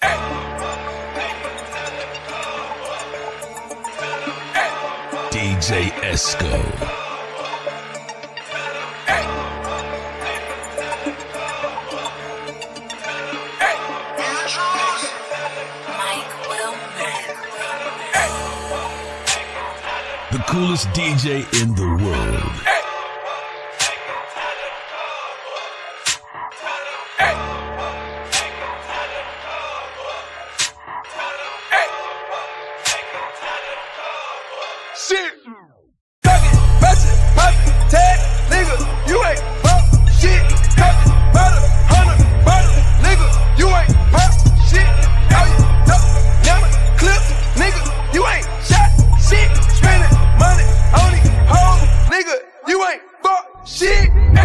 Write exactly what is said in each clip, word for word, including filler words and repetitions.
D J Esco. The coolest D J in the world. Shit. Tuck it, match it, pop it, tag, nigga, you ain't pop shit. Tuck it, butter, hundred, butter, nigga, you ain't pop shit. How you duck, never clips, nigga, you ain't shot shit. Spending money on these hoes, nigga, you ain't fuck shit.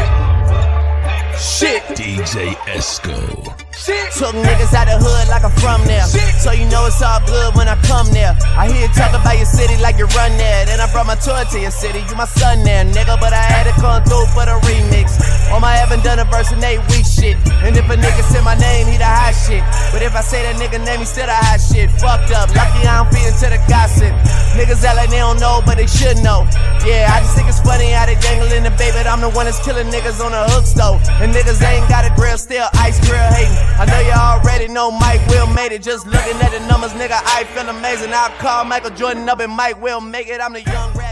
Shit. D J Esco. Shit. Took niggas out the hood like I'm from there. Shit. So you know it's all good when I come there. I hear you talk about your city like you run there. Then I brought my tour to your city, you my son there, nigga. But I had to come through for the remix. On my haven't done a verse in eight weeks shit. And if a nigga say my name, he the hot shit. But if I say that nigga name, he still the hot shit. Fucked up, lucky I don't fit into the gossip. Niggas act like they don't know, but they should know. Yeah, I just think it's funny how they dangling the baby, but I'm the one that's killing niggas on the hook stove. And niggas ain't got a grill, still ice grill hating. I know you already know Mike Will made it. Just looking at the numbers, nigga, I feel amazing. I'll call Michael Jordan up and Mike will make it. I'm the young rap.